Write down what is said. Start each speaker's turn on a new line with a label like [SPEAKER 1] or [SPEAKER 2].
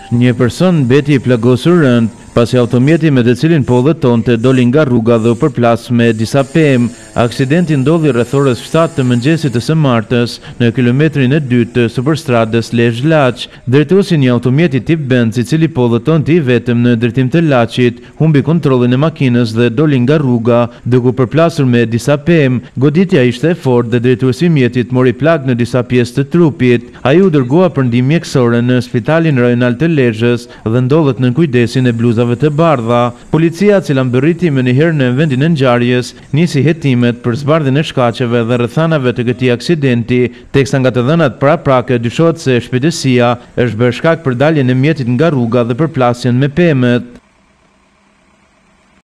[SPEAKER 1] Një person mbeti I plagosur rënd pasi automjeti me të cilin po udhëtonte doli nga rruga dhe u përplas me disa pemë. Aksidenti ndodhi rreth orës 7 të mëngjesit të së martës në kilometrin e 2 të superstradës Lezhë-Laç. Drejtuesi I një automjeti tip Benz I cili po udhëtonte I vetëm në drejtim të Laçit, humbi kontrollin e makinës dhe doli nga rruga duke u përplasur me disa pemë. Goditja ishte e fortë dhe drejtuesi I mjetit mori plagë në disa pjesë të trupit. Ai u dërgua për ndihmë mjekësore në Spitalin Rajonal të Lezhës dhe ndodhet nën kujdesin e bluzave të bardha. Policia, e cila mbërriti më njëherë në vendin e ngjarjes, nisi hetimet për zbardhjen e shkaqeve dhe rrethanave të këtij aksidenti, teksa nga të dhënat paraprake dyshohet se shpejtësia është bërë shkak për daljen e mjetit nga rruga dhe përplasjen me pemët.